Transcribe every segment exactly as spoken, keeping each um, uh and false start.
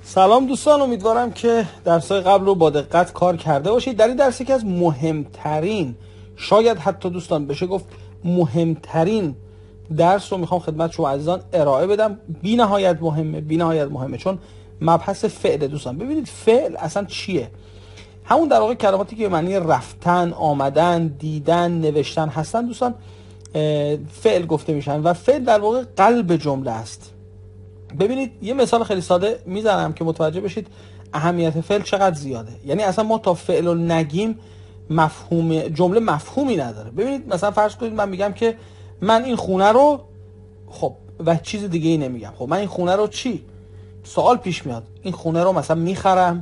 سلام دوستان، امیدوارم که درس‌های قبل رو با دقت کار کرده باشید. در این درس که از مهمترین، شاید حتی دوستان بشه گفت مهمترین درس رو میخوام خدمت شما عزیزان ارائه بدم. بی نهایت مهمه، بی نهایت مهمه، چون مبحث فعل دوستان. ببینید فعل اصلا چیه؟ همون در واقع کلماتی که معنی رفتن، آمدن، دیدن، نوشتن هستن دوستان فعل گفته میشن و فعل در واقع قلب جمله است. ببینید یه مثال خیلی ساده میزنم که متوجه بشید اهمیت فعل چقدر زیاده. یعنی اصلا ما تا فعل رو نگیم مفهوم جمله مفهومی نداره. ببینید مثلا فرض کنید من میگم که من این خونه رو، خب و چیز دیگه ای نمیگم، خب من این خونه رو چی؟ سوال پیش میاد، این خونه رو مثلا میخرم،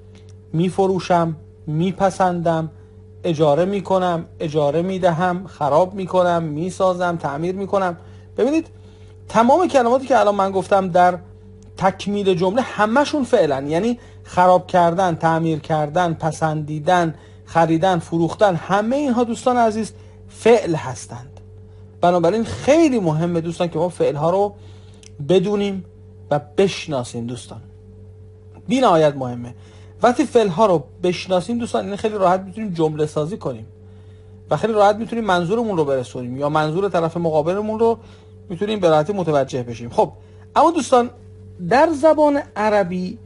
میفروشم، میپسندم، اجاره میکنم، اجاره میدهم، خراب میکنم، میسازم، تعمیر میکنم. ببینید تمام کلماتی که الان من گفتم در تکمیل جمله همشون فعلن. یعنی خراب کردن، تعمیر کردن، پسندیدن، خریدن، فروختن، همه اینها دوستان عزیز فعل هستند. بنابراین خیلی مهمه دوستان که ما فعل ها رو بدونیم و بشناسیم دوستان. بی نهایت مهمه. وقتی فعل ها رو بشناسیم دوستان، این خیلی راحت میتونیم جمله سازی کنیم و خیلی راحت میتونیم منظورمون رو برسونیم یا منظور طرف مقابلمون رو میتونیم به راحتی متوجه بشیم. خب اما دوستان در زبان عربی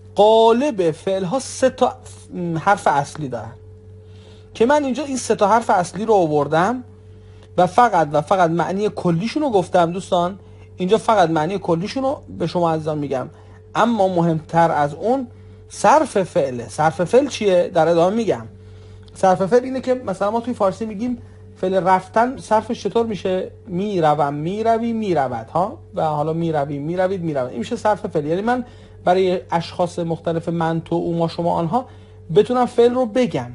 قالب فعل ها سه تا حرف اصلی دارن که من اینجا این سه تا حرف اصلی رو آوردم و فقط و فقط معنی کلیشون رو گفتم دوستان. اینجا فقط معنی کلیشون رو به شما عزیزان میگم، اما مهمتر از اون صرف فعله. صرف فعل چیه؟ در ادامه میگم. صرف فعل اینه که مثلا ما توی فارسی میگیم فعل رفتن صرفش چطور میشه؟ میروم، میروی، میرود ها، و حالا میروی، میروید، میرود. این میشه صرف فعل. یعنی من برای اشخاص مختلف من، تو، او، ما، شما، آنها بتونم فعل رو بگم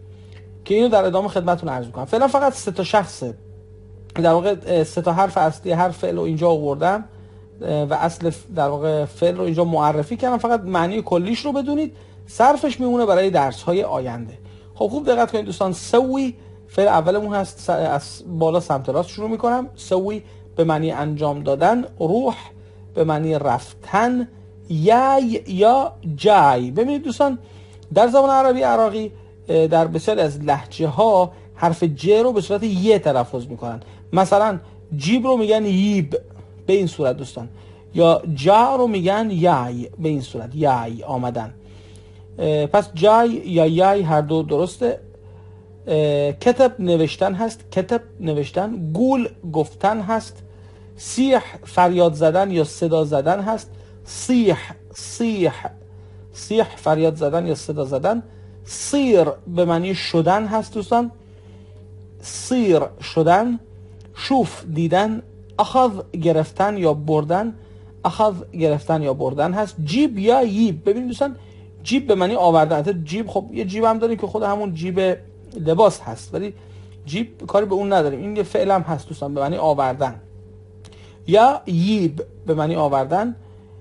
که اینو در ادامه خدمتتون عرض میکنم. فعلا فقط سه تا شخصه، در واقع سه تا حرف اصلی هر فعل رو اینجا آوردم و اصل در واقع فعل رو اینجا معرفی کردم. فقط معنی کلیش رو بدونید، صرفش میمونه برای درس های آینده. خب خوب دقت کنید دوستان. سوی فعل اولمون هست، از بالا سمت راست شروع میکنم. سوی به معنی انجام دادن، روح به معنی رفتن، یای یا جای. ببینید دوستان در زبان عربی عراقی در بسیاری از لهجه ها حرف ج رو به صورت ی تلفظ میکنن. مثلا جیب رو میگن ییب به این صورت دوستان، یا جا رو میگن یای به این صورت، یای آمدن. پس جای یا یای هر دو درسته. کتب نوشتن هست، کتب نوشتن. گول گفتن هست. سیح فریاد زدن یا صدا زدن هست. سیح سیح سیح فریاد زدن یا صدا زدن. سیر به معنی شدن هست دوستان، سیر شدن. شوف دیدن. اخذ گرفتن یا بردن، اخذ گرفتن یا بردن هست. جیب یا ییب. ببینید دوستان جیب به معنی آوردن. جیب خب یه جیب هم داریم که خود همون جیب لباس هست، ولی جیب کاری به اون نداریم. این یه فعل هم هست دوستان به معنی آوردن. یا ییب به معنی آوردن.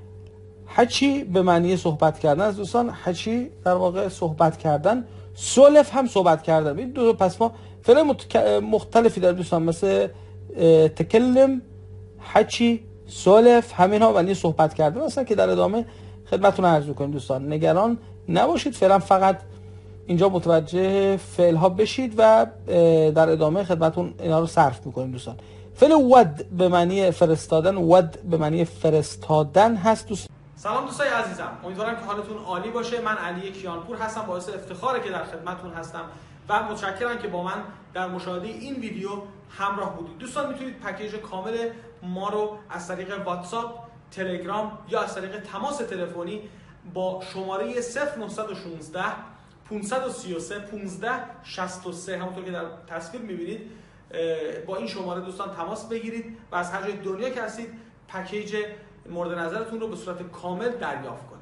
حچی به معنی صحبت کردن از دوستان، حچی در واقع صحبت کردن. سولف هم صحبت کردن. این دو پس ما فعل مختلفی داریم دوستان، مثل تکلم، حچی، سولف، همین ها معنی صحبت کردن هستن که در ادامه خدمتتون عرض می‌کنیم دوستان. نگران نباشید، فعلا فقط اینجا متوجه فعل ها بشید و در ادامه خدمتتون اینا رو صرف می‌کنیم دوستان. فعل ود به معنی فرستادن، ود به معنی فرستادن هست دوستان. سلام دوستای عزیزم، امیدوارم که حالتون عالی باشه. من علی کیانپور هستم، باعث افتخاره که در خدمتتون هستم و متشکرم که با من در مشاهده این ویدیو همراه بودید. دوستان میتونید پکیج کامل ما رو از طریق واتساپ، تلگرام یا از طریق تماس تلفنی با شماره صفر نه یک شش پانصد و سی و سه پانزده شصت و سه همونطور که در تصویر میبینید با این شماره دوستان تماس بگیرید و از هر جای دنیا که هستید پکیج مورد نظرتون رو به صورت کامل دریافت کنید.